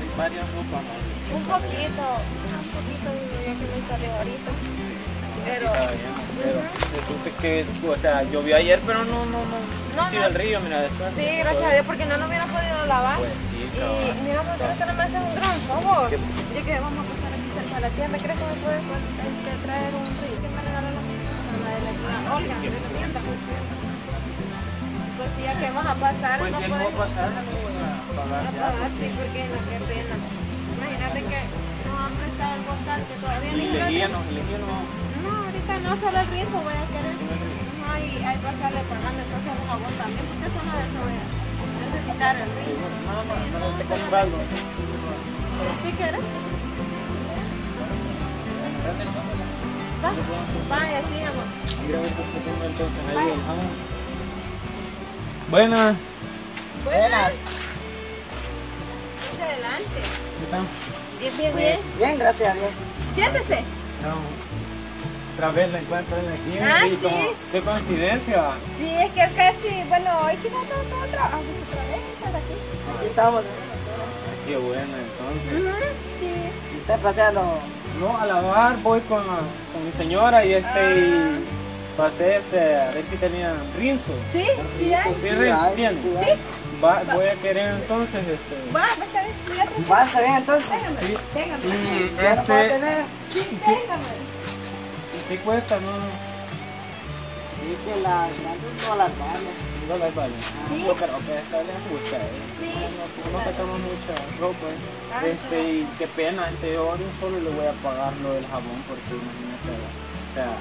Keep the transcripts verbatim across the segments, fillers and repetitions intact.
hay varias ropas más. Un poquito, un poquito ya que me salió ahorita. Pero, Sí, está bien, pero resulta que, o sea, llovió ayer, pero no, no, no, No, ha sido no. el río, mira, eso. sí, gracias a Dios, porque no lo hubiera podido lavar. Pues sí, Y cabrón. mira, ¿por qué no te me haces un gran favor? ¿Qué? Yo que vamos a pasar aquí cerca de la tienda, ¿crees que me puedes pues, este, traer un río? ¿Quién me regaló la la de la tienda? Olga, de la tienda. Pues sí, ya que vamos a pasar, Pues no si él no va a puedes pasar, no voy a pagar a ya. pagar, sí, porque no, qué pena. Imagínate que nos han prestado el bostal que todavía Y ni le lo- guía, no, le guía, no. No, ahorita no, solo el rizo voy a querer. Ajá, y hay que pasarle pagando entonces un jabón también, porque eso no es eso, voy a necesitar el Sí, rizo. bueno, nada más, Sí, no te no, compro algo. ¿sí quieres? Va, vaya, sí, amor. Mira, a ver qué tengo entonces ahí el jamón. Buenas. Buenas. Adelante. ¿Qué tal? Bien, bien, bien. Pues, bien, gracias a Dios. Siéntese. No, otra vez la encuentro aquí. Ah, y como, sí. qué coincidencia. Sí, es que casi, bueno, hoy quizás no todo trabajo otra vez, estás aquí. Aquí estamos. Ah, qué bueno, entonces. Ujú, sí. ¿Y usted paseando? No, a lavar voy con, la- con mi señora y este Ah. y pasé este a ver si tenía rinzo. Sí, sí hay. Sí, Sí, rinzo hay, tiene. sí hay. Va, voy a querer entonces este. Va, pues está bien, fíjate. ¿Pasa bien entonces? Téngame, Sí. téngame. Y ¿Ya lo puedo este. tener? Sí, téngame. ¿Y qué cuesta? No, Sí, que las grandes no las vale. no las vale. Sí. No, pero que esta le gusta, eh. Sí. No, no sacamos mucha ropa, eh. Ah, Este, y qué pena, este, yo de un solo le voy a pagar lo del jabón porque imagínate, o sea,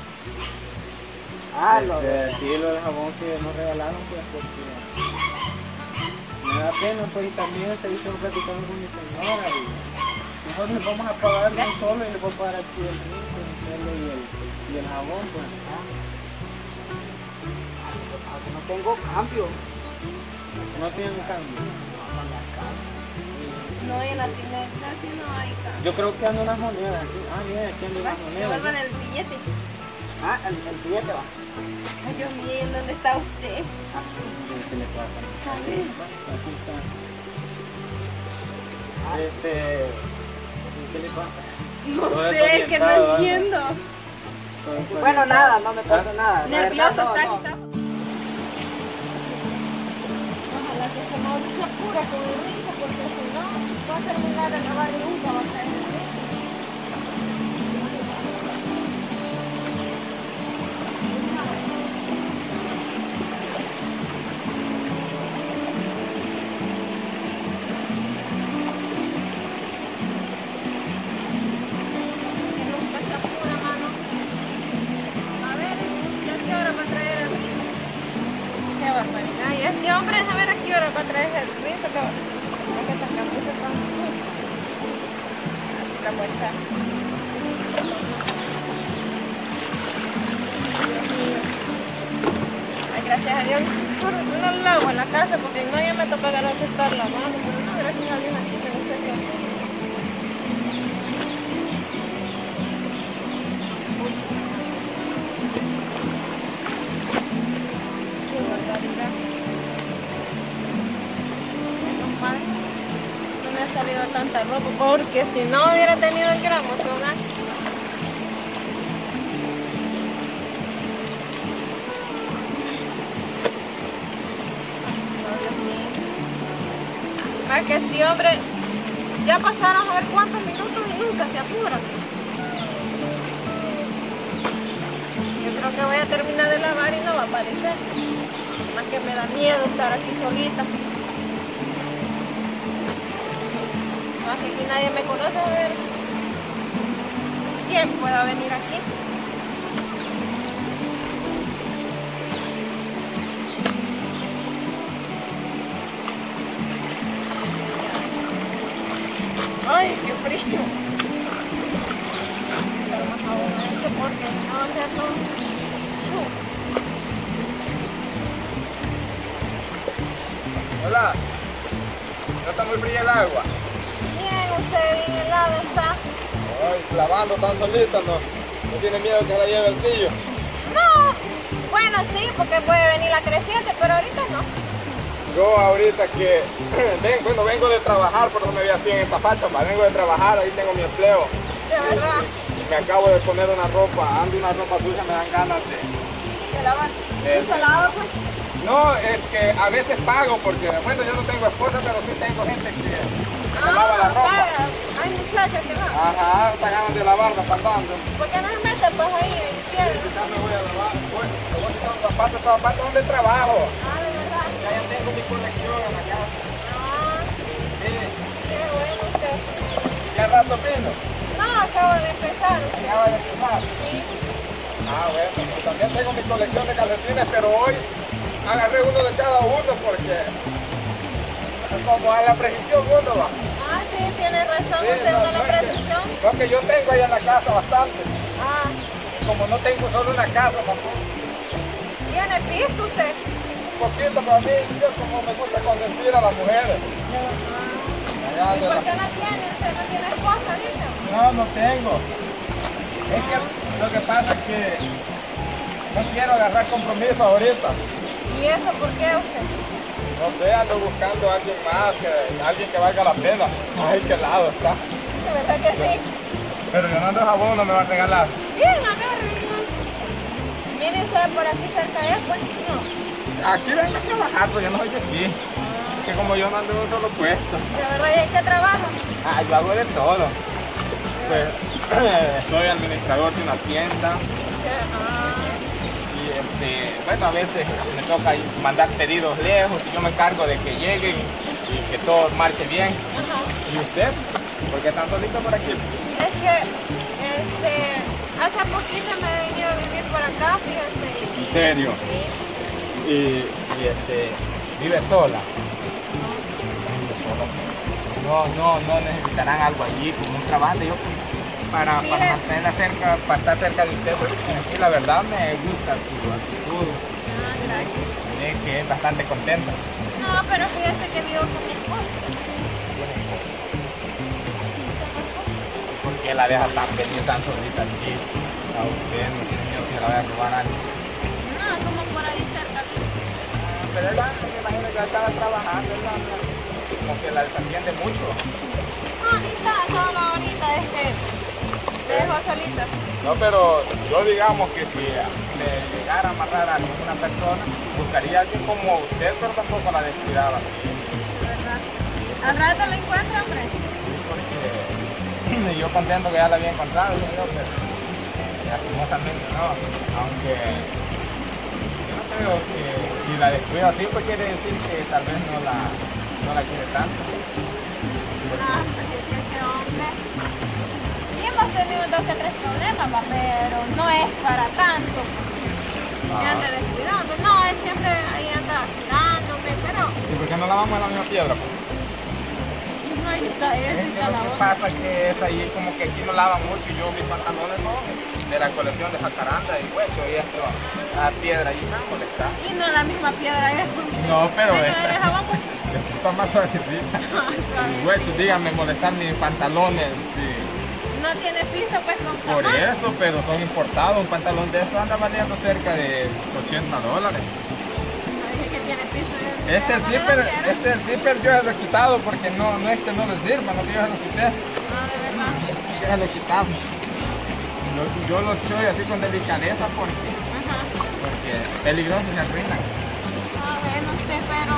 Ah, lo este, sí, lo del jabón que nos regalaron, pues, porque me da pena, pues, y también se hizo platicando con mi señora y mejor le vamos a pagar de un solo y le voy a pagar aquí el rinco, el pelo y el, y el jabón, pues. Aunque no tengo cambio. No tienen cambio. No, y en la tienda casi no hay cambio. Yo creo que andan unas monedas aquí. Ah, mira, aquí andan unas monedas. Devuelvan el billete. Ah, el, el billete va. Ay, Dios mío, ¿en dónde está usted? ¿Qué le pasa? ¿Sabe? Aquí está. Este. ¿Qué le pasa? No Todo sé, es que no desorientado, ¿verdad? entiendo. Todo desorientado. Bueno, nada, no me pasa nada. La Nervioso verdad, no, está, no. quizás. Ojalá que se no se apura con el rizo, porque si no, va a terminar de lavar y nunca va a caer el rizo. Que nunca se apura, mano. A ver, ¿ya qué hora va a traer el rizo? Qué barbaridad. Y este hombre, a ver a qué hora va a traer el rizo. Que es que esta camisa está sucia. Así la vuelta. Ay, gracias a Dios. Por no lavo en la casa porque no ya me toca ganar que estar lavando. Pero no, gracias a Dios aquí tengo que hacer. Qué barbaridad. Menos mal no me ha salido tanta ropa porque si no hubiera tenido el gramo que hogar. Oh, Dios mío. Ah, que este hombre ya pasaron a ver cuántos minutos y nunca se apura. Yo creo que voy a terminar de lavar y no va a aparecer. Más que me da miedo estar aquí solita. Más que aquí nadie me conoce, a ver quién pueda venir aquí. Ay, qué frío. Pero más aún eso porque no va a ser todo chu. Hola, ¿no está muy fría el agua? Bien, usted bien helado está. Ay, clavando tan solita, ¿no? ¿No tiene miedo que la lleve el río? No, bueno sí, porque puede venir la creciente, pero ahorita no. Yo ahorita que vengo, bueno, vengo de trabajar, por eso me vi así en esta facha, pa, vengo de trabajar, ahí tengo mi empleo. De verdad. Y, y me acabo de poner una ropa, ando una ropa sucia, me dan ganas de... ¿Se lava? de- ¿Sí se lava, pues? No, es que a veces pago porque, bueno, yo no tengo esposa, pero sí tengo gente que me lava la ropa. paga. Hay muchachas que no. Ajá, está ganas de lavarla, pasando. ¿Por qué no se mete pues ahí en Sí, tierra? quizás me voy a lavar. Pues, me voy a quitar los zapatos, estos zapatos donde trabajo. Ah, de verdad. Ya, ya tengo mi colección en la casa. Ah, Sí, qué bueno usted. ¿qué rato vino? No, acabo de empezar. Acaba de empezar. Sí. Ah, bueno, pues también tengo mi colección de calcetines, pero hoy agarré uno de cada uno porque como a la precisión uno va. Ah, sí, tiene razón. Sí, Usted no, no no la es que- precisión. Lo que yo tengo ahí en la casa bastante. Ah, Y como no tengo solo una casa, tampoco. tiene pisto usted. Un poquito para mí, yo como me gusta consentir a las mujeres. Allá ¿Y de por la- qué no tiene? ¿Usted no tiene esposa, dice? No, no tengo. Es que lo que pasa es que no quiero agarrar compromiso ahorita. ¿Y eso por qué usted? No sé, ando buscando a alguien más, que, alguien que valga la pena. Ay, qué lado está. ¿De verdad que sí? Pero Leonardo Jabón no me va a regalar. Bien, agarre. Miren usted por aquí cerca es, pues no. Aquí vengo a trabajar, pero yo no soy de aquí. Que como yo no ando en un solo puesto. De verdad, ¿y en qué trabaja? Ah, yo hago de todo. Pues soy administrador de una tienda. Ah, Y este, bueno, a veces me toca ir mandar pedidos lejos y yo me encargo de que lleguen y que todo marche bien. ajá. ¿Y usted? ¿Por qué están solitos por aquí? Es que, este, hace poquito me he venido a vivir por acá, fíjate. y- ¿En serio? Sí. Y, y este, ¿vive sola? No, no, no necesitarán algo allí, como un trabajo yo para, Sí, para es- mantenerla cerca, para estar cerca de usted, porque aquí la verdad me gusta su actitud, Ah, gracias. es que es bastante contenta. No, pero fíjate que vivo con mi esposa. ¿Por qué la deja tan venir tan solita aquí? A usted no tiene miedo que la vaya a robar algo. No, como por ahí cerca. Ah, pero él anda, me imagino que estaba trabajando, él anda, como que la desatiende mucho. No, ni está, solo ahorita es que me dejo solita. No, pero yo digamos que si me llegara a amarrar a alguna persona, buscaría a alguien como usted, pero tampoco la descuidaba. De verdad. Al rato lo encuentro, hombre. Porque yo contento que ya la había encontrado, digo yo, pero lastimosamente no. Aunque yo no creo que si la descuido así, pues quiere decir que tal vez no la, no la quiere tanto. No, porque es que ese hombre... Sí hemos tenido dos o tres problemas, va, pero no es para tanto. Que Ah. ande descuidando. No, él siempre ahí anda cuidándome, pero... ¿Y por qué no lavamos en la misma piedra? Pues? No, ahí está Es eso, que está la lo que otra. pasa es que es ahí como que aquí no lavan mucho y yo mis pantalones no, de la colección de jacaranda y hueso y esto, la piedra y me va a molestar. Y no la misma piedra es. No, pero Pero esta, eres jabón, pues. esta está más suavecita. Y hueso, dígame, molestar mis pantalones. Sí. No tiene piso, pues con Por jamás. eso, pero son importados. Un pantalón de estos anda valiendo cerca de ochenta dólares. No dije que tiene piso. yo- Este yo el no zipper, lo quiero. este el zipper yo se lo he quitado porque no, no es que no le sirva, no que yo se lo quité. No, de verdad. Yo se lo quitamos. Lo- Yo los estoy así con delicadeza porque, Ajá. porque peligrosos se arruinan. Ah, bueno, usted, pero...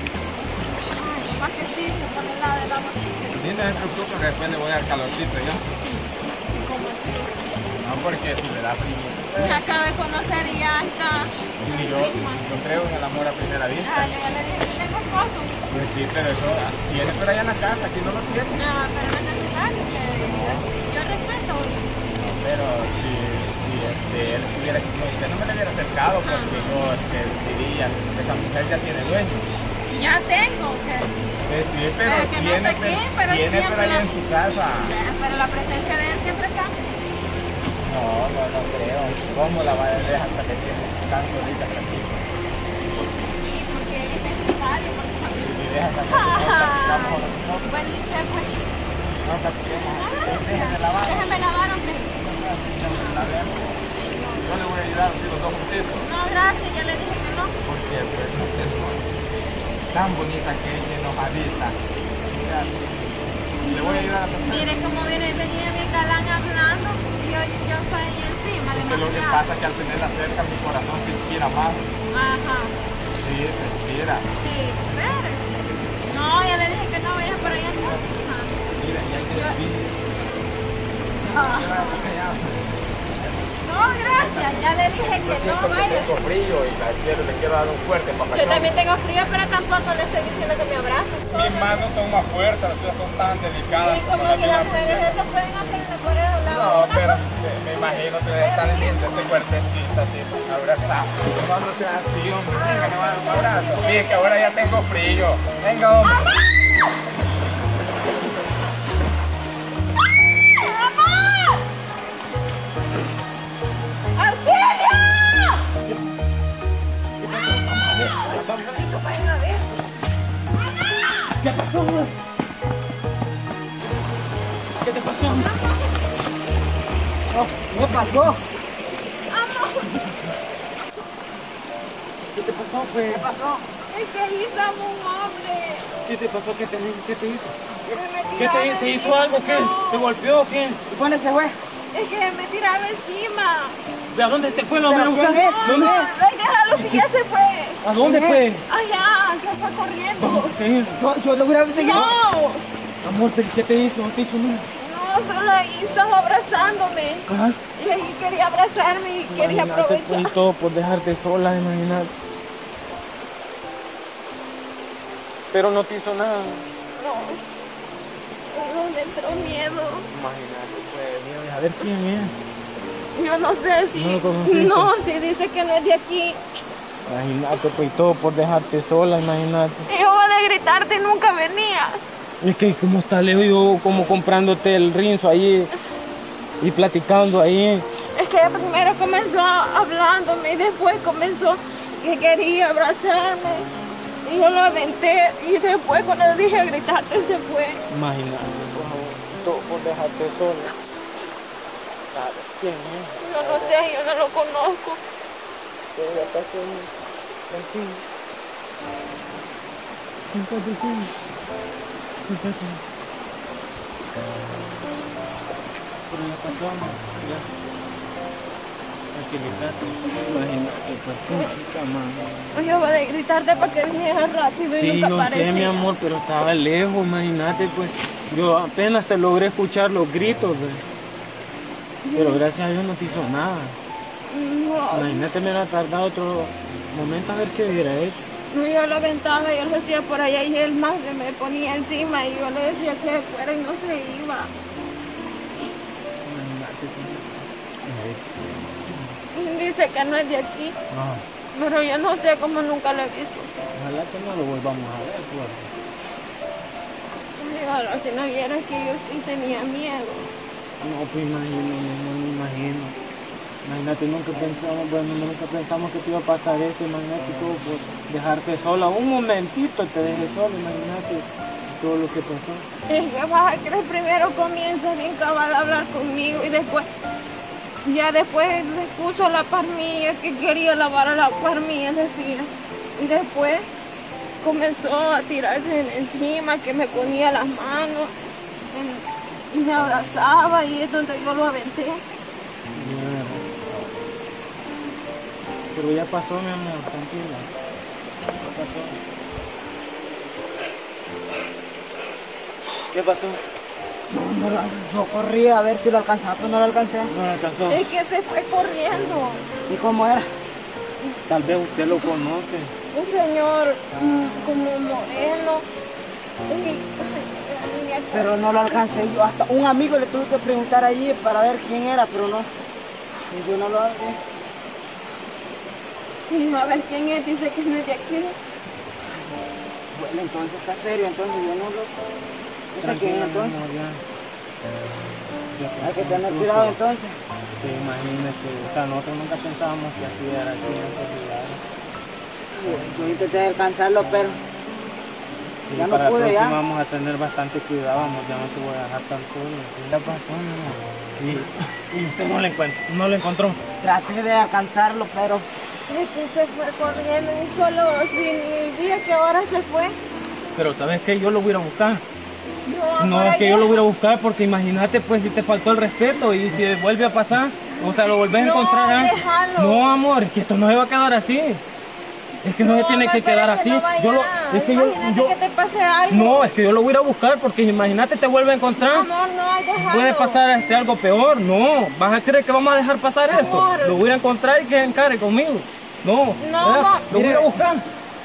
Ay, capaz que sí, se pone la de la botella. Sí, no se preocupe que después le voy al calorcito yo. Como así. No, porque si le da frío. Me acaba de conocer y ya está. Y yo, yo creo en el amor a primera vista. Ah, yo ya le dije que tengo esposo. Pues sí, pero eso tiene por allá en la casa, aquí no lo tiene. No, pero no es necesario que... Yo respeto. Pero si, si este, él estuviera aquí con usted, no me le hubiera acercado porque yo este, diría que esa mujer ya tiene dueño. Ya tengo, que... Pues sí, pero Pero que no tiene, sé qué, pero tiene por siempre allá la- en su casa. Pero la presencia de él siempre está. No, no, no creo. ¿Cómo la va a dejar hasta que tiene tan solita que aquí? Sí, porque es necesario. Porque... Si deja hasta que estamos nosotros, Bueno, y usted, pues... no captemos. Ah, Déjenme lavar. déjeme lavar, hombre. La vemos. Yo le voy a ayudar así los dos juntitos. No, gracias, ya le dije que no. Porque pues no sé, no. tan bonita que es enojadita. Mira, le voy a ayudar a pasar. Mire cómo viene, venía bien galán hablando y yo, yo estoy ahí encima. Que lo que demasiado. pasa es que al tenerla cerca mi corazón se inspira más. Ajá. Sí, se inspira. Sí, espérese. No, ya le dije que no vaya por allá encima. Mira, ya hay que Yo- decir. Ah. No, gracias, ya le dije que no vaya. Tengo frío y la quiero, le quiero dar un fuerte Yo papachón. también tengo frío, pero tampoco le estoy diciendo que me abrace. Mis manos son más fuertes, las tuyas son tan delicadas. Y como las que de las una mujeres princesa. eso pueden hacerlo por eso. La No, una pero cosa- me, me imagino que debe estar lindo este cuerpecito así, abrazado. No, no sea así, hombre, venga, me va a dar un abrazo. Sí, es que ahora ya tengo frío. Venga, hombre. ¿Qué pasó, amor? ¿Qué te pasó? Oh, ¿qué pasó? ¿Qué te pasó, pues? ¿Qué pasó? Es que ahí estaba un hombre. ¿Qué te pasó? ¿Qué te, qué te hizo? que me ¿Qué tiraba te, te hizo encima. algo? ¿Qué? No, ¿Te golpeó o qué? ¿Y cuándo se fue? es que me tiraba encima. ¿De dónde se fue? ¿Lo ¿Pero menos quién es? ¿Dónde? Ay, déjalo que ya se fue. ¿A dónde ¿Quién fue? es? Allá, se fue corriendo. Sí. Yo, yo lo hubiera seguido. No, Amor, ¿pero ¿qué te hizo? ¿No te hizo nada? no, solo ahí estaba abrazándome. Ajá. Y ahí quería abrazarme y quería Imagínate, pues, y aprovechar. todo por dejarte sola, imagínate. Pero no te hizo nada. No, no me entró miedo. Imagínate, pues, mira, a ver quién es. Yo no sé si... ¿No lo conociste? No, si dice que no es de aquí. Imagínate, pues, y todo por dejarte sola, imagínate. Y yo de gritarte y nunca venía. Es que como está lejos, yo como comprándote el rinzo ahí y platicando ahí. Es que primero comenzó hablándome y después comenzó que quería abrazarme. Y yo lo aventé y después cuando le dije gritarte se fue. Imagínate, por favor, todo por dejarte sola. ¿Sabes quién es? Yo no sé, yo no lo conozco. Que ya pasó, tranquilo. Siéntate, siéntate. Siéntate. Pero ya pasó, amor, ya. Tranquilízate. Imagínate, pues, qué chica, mamá. Yo voy a gritarte para que viniera rápido y Sí, nunca yo aparecía. sé, mi amor, pero estaba lejos, imagínate, pues. Yo apenas te logré escuchar los gritos, pues. Pero gracias a Dios no te hizo nada. No, Imagínate, me hubiera tardado otro momento a ver qué hubiera hecho. no, yo lo aventaba, yo lo hacía por allá y él más se me ponía encima y yo le decía que fuera y no se iba. Imagínate, pues. Dice que no es de aquí, No, pero yo no sé cómo nunca lo he visto. ojalá que no lo volvamos a ver, pues. Ay, ahora, si no vieras que yo sí tenía miedo. No, pues imagino, no, no me imagino. Imagínate, nunca pensamos, bueno, nunca pensamos que te iba a pasar esto, imagínate todo por dejarte sola. Un momentito te dejé sola, imagínate todo lo que pasó. Es que vas a creer, primero comienza bien cabal a hablar conmigo y después, ya después le puso la parmilla que quería lavar a la parmilla, decía. Y después comenzó a tirarse en- encima, que me ponía las manos en- y me abrazaba y es donde yo lo aventé. Ya. Pero ya pasó, mi amor, tranquila. Ya pasó. ¿Qué pasó? No, no, yo corrí a ver si lo alcanzaba, pero no lo alcancé. No le alcanzó. Es que se fue corriendo. ¿Y cómo era? Tal vez usted lo conoce. Un señor mm, como moreno. Y- y- Pero no lo alcancé. Yo hasta un amigo le tuve que preguntar allí para ver quién era, pero no. Y yo no lo vi. Y a ver quién es, dice que no es de aquí. Bueno, entonces está serio, entonces yo no lo... No sé quién es Tranquila, mi entonces. amor, ya. Ya Hay que pasó, tener susto. cuidado entonces. Sí, imagínese. O sea, nosotros nunca pensábamos que así era aquí en estos lugares. Yo intenté alcanzarlo, pero Sí, ya no para pude la próxima ya. vamos a tener bastante cuidado, amor, ya no te voy a dejar tan solo. ¿Qué le pasó, mi amor? Sí. Y usted no lo encuentra, no lo encontró. traté de alcanzarlo, pero Es que se fue corriendo un solo sin ni día que ahora se fue. Pero ¿sabes qué? Yo lo voy a ir a buscar. No, No, amor, es que ayer- yo lo voy a buscar porque imagínate pues si te faltó el respeto y si vuelve a pasar, o sea, lo volvés a No, encontrar. ¿ah? déjalo. No, amor, es que esto no se va a quedar así. Es que no, se tiene amor, que pero quedar que así. no vaya. Yo lo, es que yo, Imagínate yo- que te pase algo. no, es que yo lo voy a ir a buscar porque imagínate te vuelve a encontrar. Amor, no, déjalo. Puede pasar este, algo peor. No, vas a creer que vamos a dejar pasar esto. Amor. Lo voy a encontrar y que se encare conmigo. No, No, ¿verdad? amor. Lo voy a ir a buscar.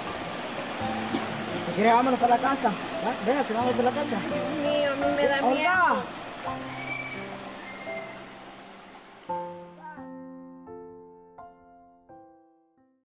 Si quiere, vámonos para la casa. ¿Va? Venga, si vamos para la casa. Dios mío, a mí me da Olga. miedo.